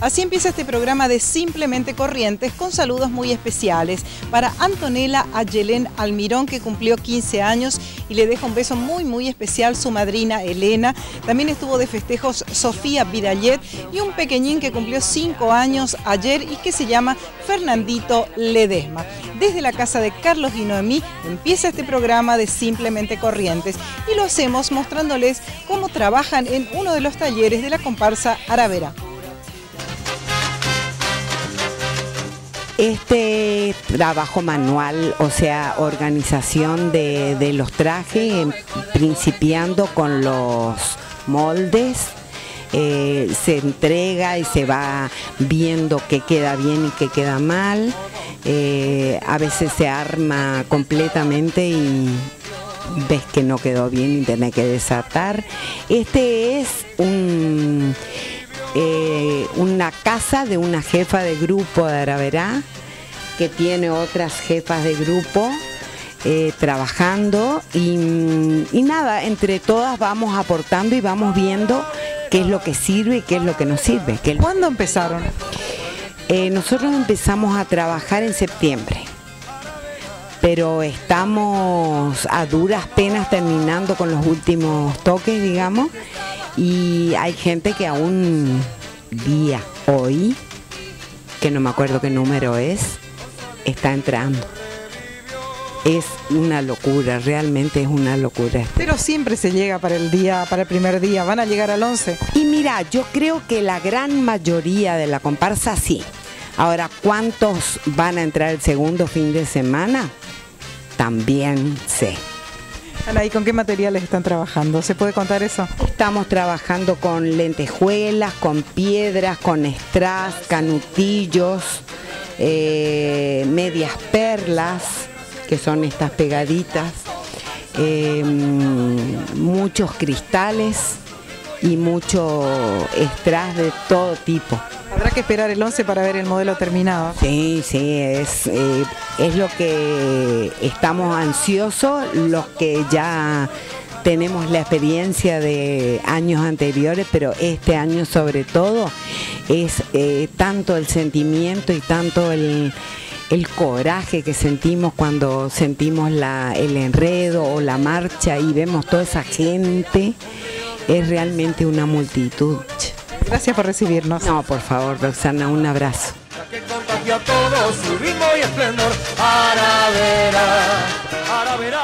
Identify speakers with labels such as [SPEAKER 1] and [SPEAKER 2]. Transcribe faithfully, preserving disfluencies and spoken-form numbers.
[SPEAKER 1] Así empieza este programa de Simplemente Corrientes con saludos muy especiales para Antonella Ayelén Almirón, que cumplió quince años y le deja un beso muy muy especial su madrina Elena. También estuvo de festejos Sofía Vidallet y un pequeñín que cumplió cinco años ayer y que se llama Fernandito Ledesma. Desde la casa de Carlos y Noemí empieza este programa de Simplemente Corrientes y lo hacemos mostrándoles cómo trabajan en uno de los talleres de la comparsa Aravera.
[SPEAKER 2] Este trabajo manual, o sea, organización de, de los trajes, principiando con los moldes, eh, se entrega y se va viendo qué queda bien y qué queda mal. Eh, a veces se arma completamente y ves que no quedó bien y tenés que desatar. Este es un... Eh, una casa de una jefa de grupo de Aravera que tiene otras jefas de grupo eh, trabajando y, y nada, entre todas vamos aportando y vamos viendo qué es lo que sirve y qué es lo que no sirve. ¿Qué...
[SPEAKER 1] ¿Cuándo empezaron?
[SPEAKER 2] Eh, nosotros empezamos a trabajar en septiembre, pero estamos a duras penas terminando con los últimos toques, digamos. Y hay gente que aún día hoy, que no me acuerdo qué número es, está entrando. Es una locura, realmente es una locura.
[SPEAKER 1] Pero siempre se llega para el día, para el primer día, ¿van a llegar al once?
[SPEAKER 2] Y mira, yo creo que la gran mayoría de la comparsa sí. Ahora, ¿cuántos van a entrar el segundo fin de semana? También sé.
[SPEAKER 1] Ana, ¿y con qué materiales están trabajando? ¿Se puede contar eso?
[SPEAKER 2] Estamos trabajando con lentejuelas, con piedras, con strass, canutillos, eh, medias perlas, que son estas pegaditas, eh, muchos cristales y mucho strass de todo tipo.
[SPEAKER 1] Habrá que esperar el once para ver el modelo terminado.
[SPEAKER 2] Sí, sí, es, eh, es lo que estamos ansiosos, los que ya tenemos la experiencia de años anteriores, pero este año sobre todo es eh, tanto el sentimiento y tanto el, el coraje que sentimos cuando sentimos la, el enredo o la marcha y vemos toda esa gente, es realmente una multitud.
[SPEAKER 1] Gracias por recibirnos.
[SPEAKER 2] No, por favor, Roxana, un abrazo.
[SPEAKER 3] Que contagia todo su ritmo y esplendor. Aravera, Aravera.